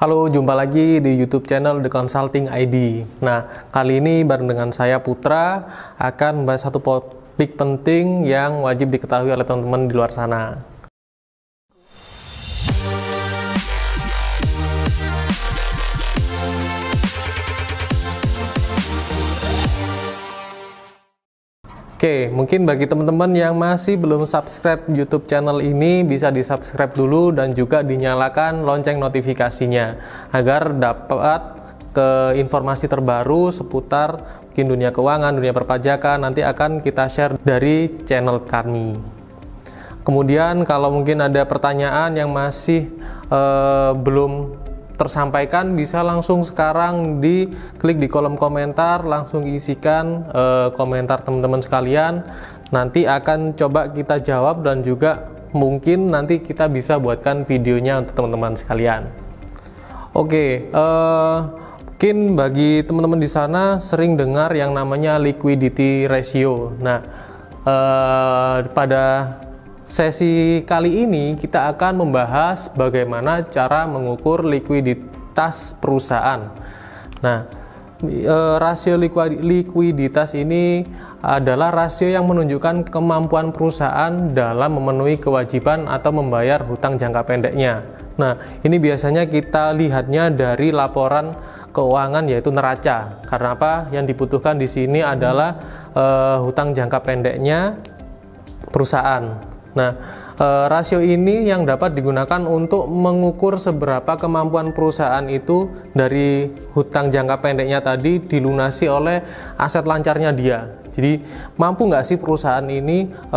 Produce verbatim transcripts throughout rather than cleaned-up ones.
Halo, jumpa lagi di YouTube channel The Consulting I D. Nah, kali ini bareng dengan saya Putra akan membahas satu topik penting yang wajib diketahui oleh teman-teman di luar sana. Oke, mungkin bagi teman-teman yang masih belum subscribe YouTube channel ini, bisa di-subscribe dulu dan juga dinyalakan lonceng notifikasinya agar dapat ke informasi terbaru seputar mungkin dunia keuangan, dunia perpajakan, nanti akan kita share dari channel kami. Kemudian kalau mungkin ada pertanyaan yang masih eh, belum tersampaikan, bisa langsung sekarang di klik di kolom komentar, langsung isikan e, komentar teman-teman sekalian. Nanti akan coba kita jawab dan juga mungkin nanti kita bisa buatkan videonya untuk teman-teman sekalian. Oke, e, mungkin bagi teman-teman di sana sering dengar yang namanya liquidity ratio. Nah, e, pada sesi kali ini kita akan membahas bagaimana cara mengukur likuiditas perusahaan. Nah, e, rasio likuiditas ini adalah rasio yang menunjukkan kemampuan perusahaan dalam memenuhi kewajiban atau membayar hutang jangka pendeknya. Nah, ini biasanya kita lihatnya dari laporan keuangan yaitu neraca. Karena apa? Yang dibutuhkan di sini adalah e, hutang jangka pendeknya perusahaan. Nah, e, rasio ini yang dapat digunakan untuk mengukur seberapa kemampuan perusahaan itu dari hutang jangka pendeknya tadi dilunasi oleh aset lancarnya dia. Jadi, mampu nggak sih perusahaan ini e,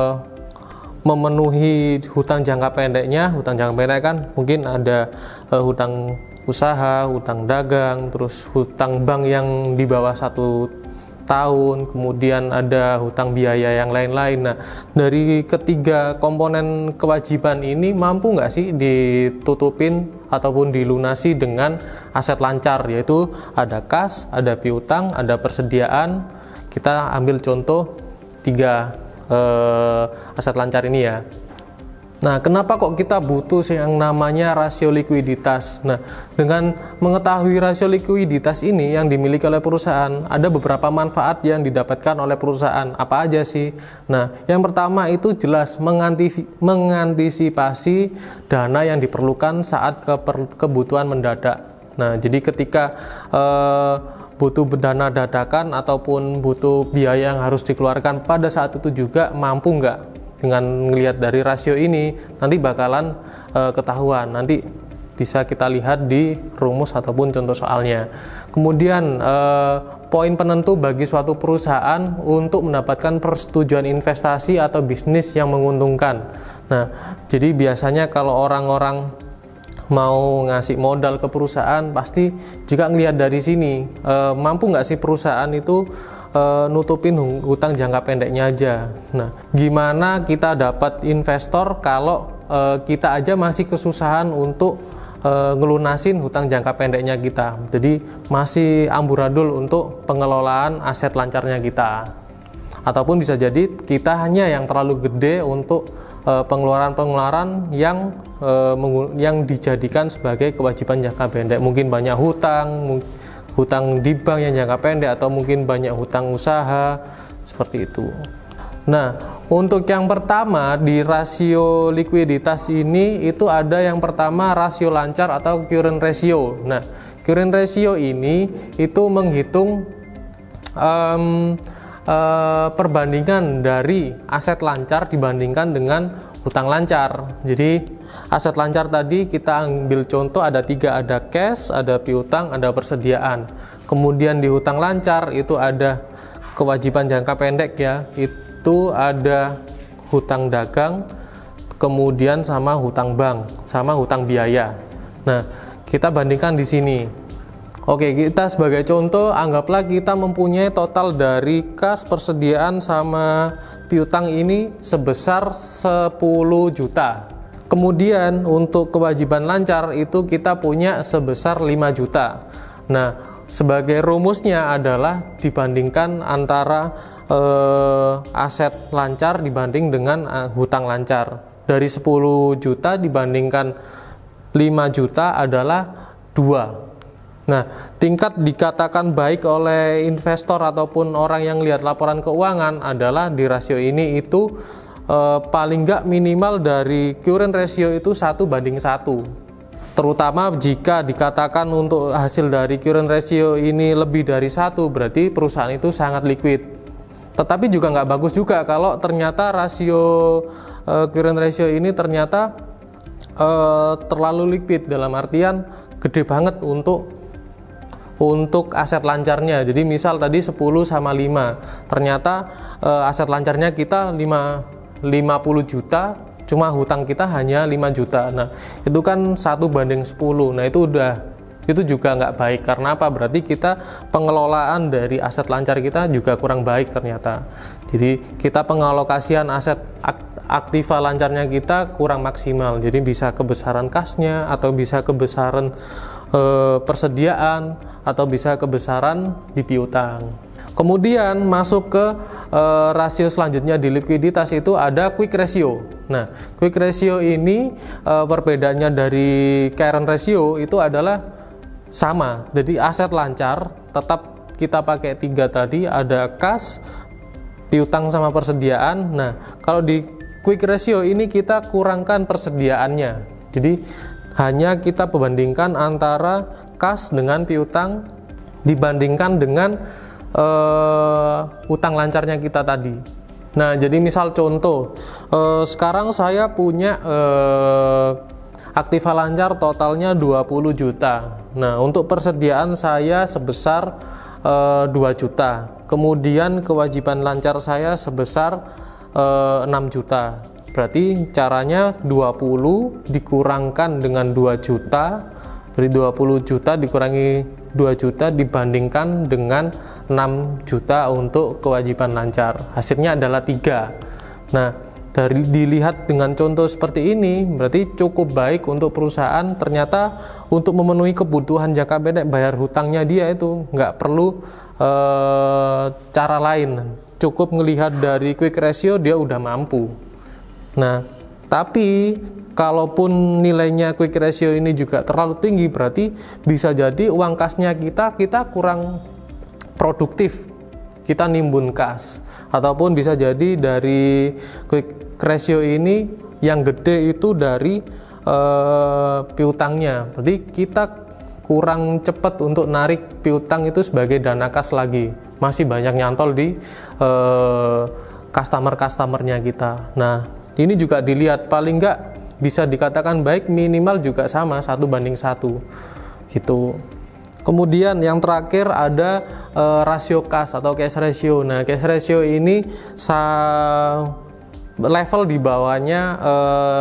memenuhi hutang jangka pendeknya? Hutang jangka pendek kan mungkin ada e, hutang usaha, hutang dagang, terus hutang bank yang di bawah satu tahun, kemudian ada hutang biaya yang lain-lain. Nah, dari ketiga komponen kewajiban ini mampu nggak sih ditutupin ataupun dilunasi dengan aset lancar, yaitu ada kas, ada piutang, ada persediaan. Kita ambil contoh tiga eh, aset lancar ini ya. Nah, kenapa kok kita butuh yang namanya rasio likuiditas? Nah, dengan mengetahui rasio likuiditas ini yang dimiliki oleh perusahaan, ada beberapa manfaat yang didapatkan oleh perusahaan. Apa aja sih? Nah, yang pertama itu jelas mengantisipasi dana yang diperlukan saat kebutuhan mendadak. Nah, jadi ketika eh, butuh dana dadakan ataupun butuh biaya yang harus dikeluarkan pada saat itu juga mampu nggak? Dengan melihat dari rasio ini nanti bakalan e, ketahuan, nanti bisa kita lihat di rumus ataupun contoh soalnya. Kemudian e, poin penentu bagi suatu perusahaan untuk mendapatkan persetujuan investasi atau bisnis yang menguntungkan. Nah, jadi biasanya kalau orang-orang mau ngasih modal ke perusahaan pasti juga ngelihat dari sini e, mampu nggak sih perusahaan itu e, nutupin hutang jangka pendeknya aja. Nah, gimana kita dapat investor kalau e, kita aja masih kesusahan untuk e, ngelunasin hutang jangka pendeknya kita. Jadi masih amburadul untuk pengelolaan aset lancarnya kita. Ataupun bisa jadi kita hanya yang terlalu gede untuk pengeluaran-pengeluaran yang yang dijadikan sebagai kewajiban jangka pendek. Mungkin banyak hutang, hutang di bank yang jangka pendek, atau mungkin banyak hutang usaha, seperti itu. Nah, untuk yang pertama di rasio likuiditas ini itu ada yang pertama rasio lancar atau current ratio. Nah, current ratio ini itu menghitung um, Uh, perbandingan dari aset lancar dibandingkan dengan hutang lancar. Jadi aset lancar tadi kita ambil contoh ada tiga, ada cash, ada piutang, ada persediaan. Kemudian di hutang lancar itu ada kewajiban jangka pendek ya, itu ada hutang dagang, kemudian sama hutang bank, sama hutang biaya. Nah, kita bandingkan di sini. Oke, kita sebagai contoh, anggaplah kita mempunyai total dari kas, persediaan, sama piutang ini sebesar sepuluh juta. Kemudian untuk kewajiban lancar itu kita punya sebesar lima juta. Nah, sebagai rumusnya adalah dibandingkan antara eh, aset lancar dibanding dengan eh, hutang lancar. Dari sepuluh juta dibandingkan lima juta adalah dua. Nah, tingkat dikatakan baik oleh investor ataupun orang yang lihat laporan keuangan adalah di rasio ini itu eh, paling nggak minimal dari current ratio itu satu banding satu. Terutama jika dikatakan untuk hasil dari current ratio ini lebih dari satu, berarti perusahaan itu sangat liquid. Tetapi juga nggak bagus juga kalau ternyata rasio eh, current ratio ini ternyata eh, terlalu liquid, dalam artian gede banget untuk untuk aset lancarnya. Jadi misal tadi sepuluh sama lima, ternyata e, aset lancarnya kita lima puluh juta, cuma hutang kita hanya lima juta. Nah, itu kan satu banding sepuluh. Nah, itu udah itu juga nggak baik. Karena apa? Berarti kita pengelolaan dari aset lancar kita juga kurang baik ternyata. Jadi kita pengalokasian aset aktiva lancarnya kita kurang maksimal. Jadi bisa kebesaran kasnya atau bisa kebesaran eh, persediaan atau bisa kebesaran di piutang. Kemudian masuk ke e, rasio selanjutnya di likuiditas itu ada quick ratio. Nah, quick ratio ini e, perbedaannya dari current ratio itu adalah sama. Jadi aset lancar tetap kita pakai tiga tadi, ada kas, piutang sama persediaan. Nah, kalau di quick ratio ini kita kurangkan persediaannya. Jadi hanya kita perbandingkan antara kas dengan piutang dibandingkan dengan uh, utang lancarnya kita tadi. Nah, jadi misal contoh, uh, sekarang saya punya uh, aktiva lancar totalnya dua puluh juta. Nah, untuk persediaan saya sebesar uh, dua juta. Kemudian kewajiban lancar saya sebesar uh, enam juta. Berarti caranya dua puluh dikurangkan dengan dua juta, berarti dua puluh juta dikurangi dua juta dibandingkan dengan enam juta untuk kewajiban lancar. Hasilnya adalah tiga. Nah, dari dilihat dengan contoh seperti ini, berarti cukup baik untuk perusahaan. Ternyata untuk memenuhi kebutuhan jangka pendek bayar hutangnya dia itu nggak perlu eh, cara lain. Cukup melihat dari quick ratio dia udah mampu. Nah, tapi kalaupun nilainya quick ratio ini juga terlalu tinggi, berarti bisa jadi uang kasnya kita kita kurang produktif, kita nimbun kas. Ataupun bisa jadi dari quick ratio ini yang gede itu dari uh, piutangnya, berarti kita kurang cepat untuk narik piutang itu sebagai dana kas lagi, masih banyak nyantol di uh, customer-customernya kita. Nah, ini juga dilihat, paling nggak bisa dikatakan baik, minimal juga sama satu banding satu gitu. Kemudian yang terakhir ada e, rasio kas atau cash ratio. Nah, cash ratio ini sa level di bawahnya e,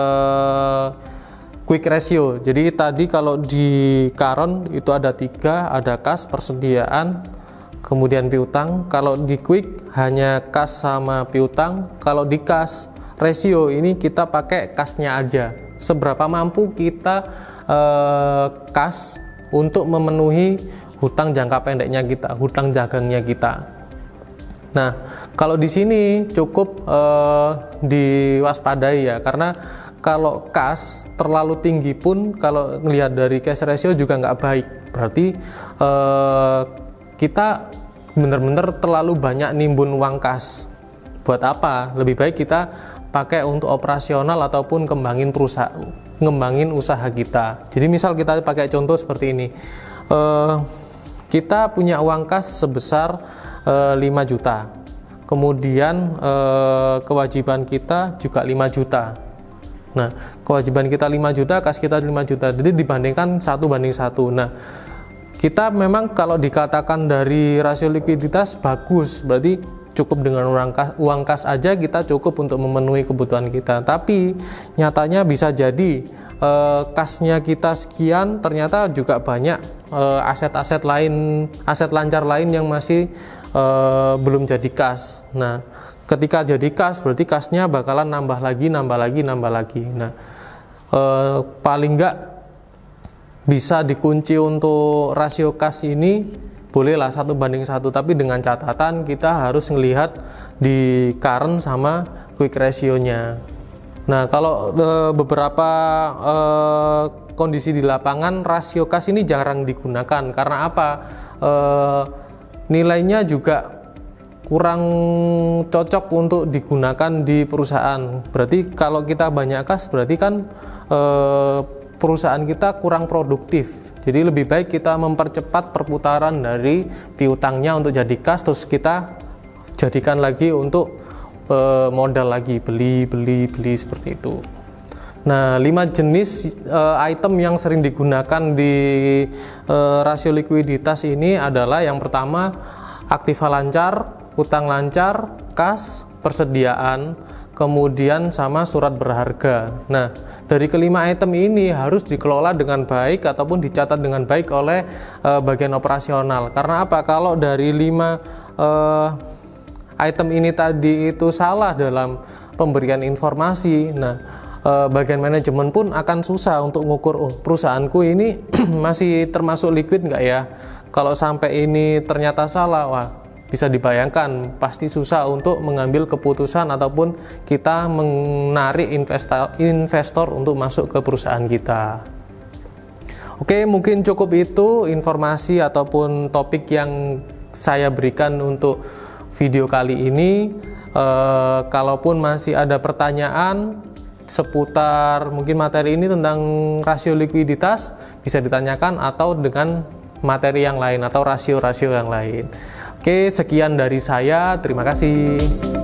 quick ratio. Jadi tadi kalau di current itu ada tiga, ada kas, persediaan, kemudian piutang. Kalau di quick hanya kas sama piutang. Kalau di kas ratio ini kita pakai kasnya aja. Seberapa mampu kita eh, kas untuk memenuhi hutang jangka pendeknya kita, hutang dagangnya kita. Nah, kalau di sini cukup eh, diwaspadai ya, karena kalau kas terlalu tinggi pun kalau melihat dari cash ratio juga nggak baik. Berarti eh, kita benar-benar terlalu banyak nimbun uang kas. Buat apa? Lebih baik kita pakai untuk operasional ataupun kembangin perusahaan, ngembangin usaha kita. Jadi misal kita pakai contoh seperti ini, uh, kita punya uang kas sebesar uh, lima juta, kemudian uh, kewajiban kita juga lima juta. Nah, kewajiban kita lima juta, kas kita lima juta, jadi dibandingkan satu banding satu. Nah, kita memang kalau dikatakan dari rasio likuiditas bagus, berarti cukup dengan uang kas, uang kas aja kita cukup untuk memenuhi kebutuhan kita. Tapi nyatanya bisa jadi eh, kasnya kita sekian, ternyata juga banyak eh, aset-aset lain, aset lancar lain yang masih eh, belum jadi kas. Nah, ketika jadi kas berarti kasnya bakalan nambah lagi, nambah lagi, nambah lagi. Nah, eh, paling enggak bisa dikunci untuk rasio kas ini bolehlah satu banding satu, tapi dengan catatan kita harus melihat di current sama quick ratio-nya. Nah, kalau e, beberapa e, kondisi di lapangan rasio kas ini jarang digunakan. Karena apa? Eh, nilainya juga kurang cocok untuk digunakan di perusahaan. Berarti kalau kita banyak kas, berarti kan eh, perusahaan kita kurang produktif. Jadi lebih baik kita mempercepat perputaran dari piutangnya untuk jadi kas, terus kita jadikan lagi untuk e, modal lagi, beli, beli, beli seperti itu. Nah, lima jenis e, item yang sering digunakan di e, rasio likuiditas ini adalah yang pertama aktiva lancar, utang lancar, kas, persediaan, kemudian sama surat berharga. Nah, dari kelima item ini harus dikelola dengan baik ataupun dicatat dengan baik oleh e, bagian operasional. Karena apa? Kalau dari lima e, item ini tadi itu salah dalam pemberian informasi, nah e, bagian manajemen pun akan susah untuk mengukur, oh, perusahaanku ini masih termasuk liquid nggak ya? Kalau sampai ini ternyata salah, wah, bisa dibayangkan pasti susah untuk mengambil keputusan ataupun kita menarik investor, investor untuk masuk ke perusahaan kita. Oke, mungkin cukup itu informasi ataupun topik yang saya berikan untuk video kali ini. E, kalaupun masih ada pertanyaan seputar mungkin materi ini tentang rasio likuiditas, bisa ditanyakan atau dengan materi yang lain atau rasio-rasio yang lain. Oke, sekian dari saya. Terima kasih.